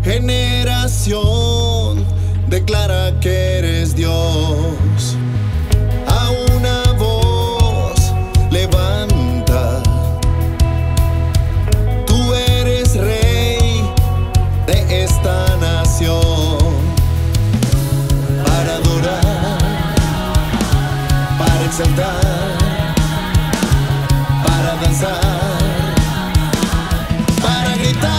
Generación, declara que eres Dios. A una voz levanta. Tú eres rey de esta nación. Para adorar, para exaltar, para danzar, para gritar.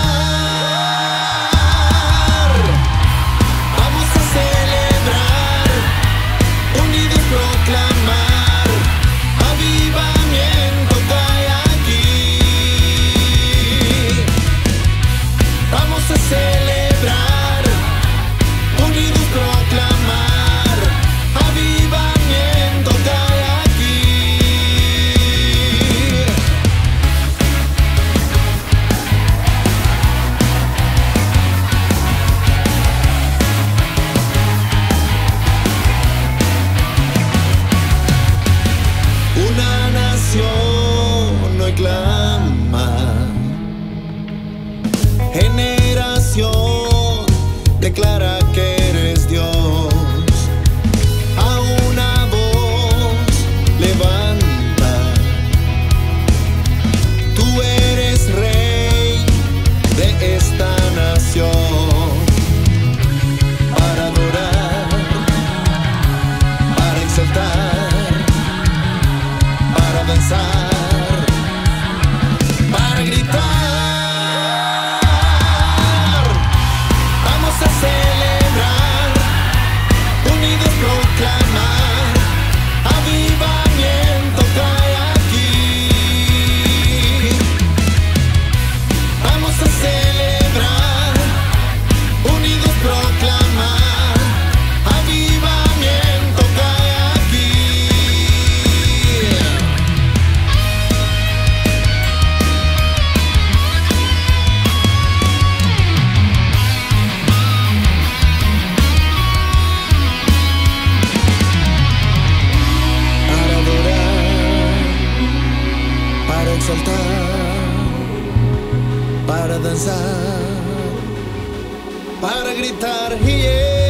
No clama. Generación, declara que eres Dios. A una voz levanta. Tú eres rey de esta nación. Para adorar, para exaltar, para danzar, para gritar. Vamos a celebrar, unidos proclamar, avivamiento cae aquí. Vamos a celebrar, unidos proclamar, avivamiento cae aquí. Exaltar, para danzar, para gritar, yeah.